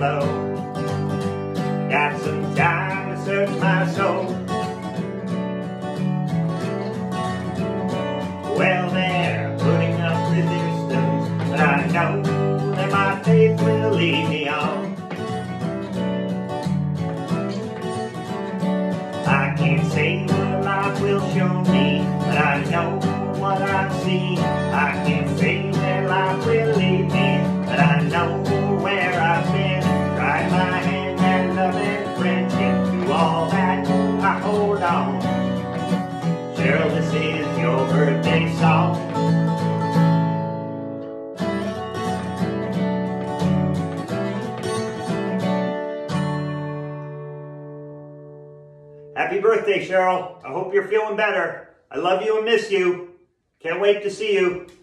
limbo. Got some time to search my soul. Well, they're putting up resistance, but I know that my faith will lead me on. I can't say what life will show me, but I know what I see. I can't say where life will lead me, but I know where I've been. Tried my hand at love and friendship. Through all that, I hold on. Cheryl, this is your birthday song. Happy birthday, Cheryl. I hope you're feeling better. I love you and miss you. Can't wait to see you.